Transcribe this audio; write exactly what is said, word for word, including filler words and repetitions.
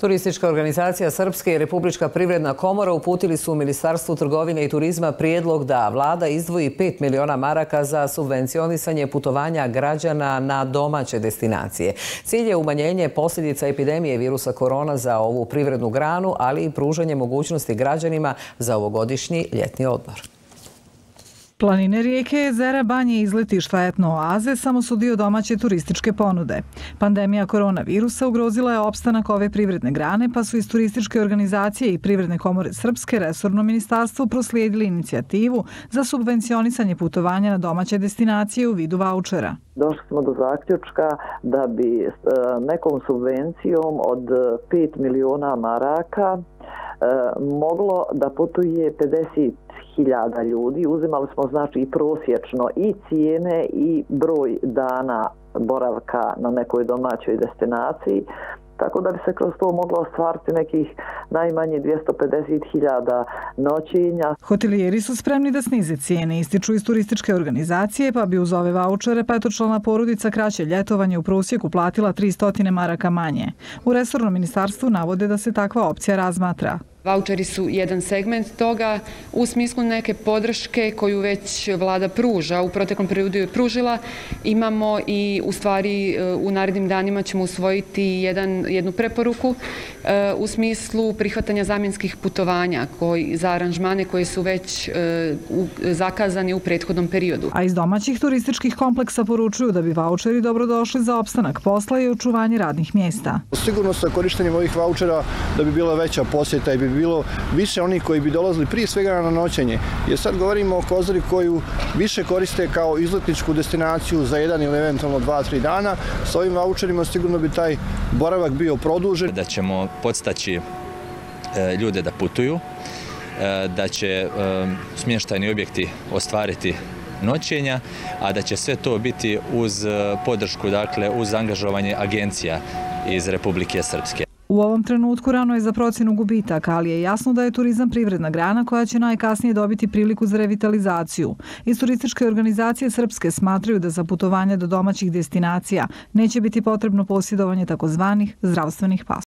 Turistička organizacija Srpske i Republička privredna komora uputili su u Ministarstvu trgovine i turizma prijedlog da vlada izdvoji pet miliona maraka za subvencionisanje putovanja građana na domaće destinacije. Cilj je umanjenje posljedica epidemije virusa korona za ovu privrednu granu, ali i pružanje mogućnosti građanima za ovogodišnji ljetni odmor. Planine, rijeke, jezera, banje i izletišta etno oaze samo su dio domaće turističke ponude. Pandemija koronavirusa ugrozila je opstanak ove privredne grane, pa su iz Turističke organizacije i Privredne komore Srpske resorno ministarstvo proslijedili inicijativu za subvencionisanje putovanja na domaće destinacije u vidu vaučera. Došli smo do zaključka da bi nekom subvencijom od pet miliona maraka moglo da putuje pedeset hiljada ljudi. Uzimali smo znači i prosječno i cijene i broj dana boravka na nekoj domaćoj destinaciji, tako da bi se kroz to moglo ostvariti nekih najmanje dvjesto pedeset hiljada noćenja. Hotelijeri su spremni da snize cijene, ističu iz Turističke organizacije, pa bi uz ove vaučere petočlana porodica kraće ljetovanje u prosjeku platila tristo maraka manje. U resornom ministarstvu navode da se takva opcija razmatra. Vaučeri su jedan segment toga u smislu neke podrške koju već vlada pruža. U proteklom periodu je pružila. Imamo i u stvari u narednim danima ćemo usvojiti jedan, jednu preporuku u smislu prihvatanja zamjenskih putovanja koji, za aranžmane koji su već u, zakazani u prethodnom periodu. A iz domaćih turističkih kompleksa poručuju da bi vaučeri dobrodošli za opstanak posla i očuvanje radnih mjesta. Sigurno sa korištenjem ovih vaučera da bi bila veća posjeta i bi bilo više onih koji bi dolazili prije svega na noćenje. Jer sad govorimo o Kozari koju više koriste kao izletničku destinaciju za jedan ili eventualno dva, tri dana. S ovim vaučerima sigurno bi taj boravak bio produžen. Da ćemo podstaći ljude da putuju, da će smještajni objekti ostvariti noćenja, a da će sve to biti uz podršku, dakle uz angažovanje agencija iz Republike Srpske. U ovom trenutku rano je za procjenu gubitaka, ali je jasno da je turizam privredna grana koja će najkasnije dobiti priliku za revitalizaciju. Iz Turističke organizacije Srpske smatraju da za putovanje do domaćih destinacija neće biti potrebno posjedovanje takozvanih zdravstvenih pasova.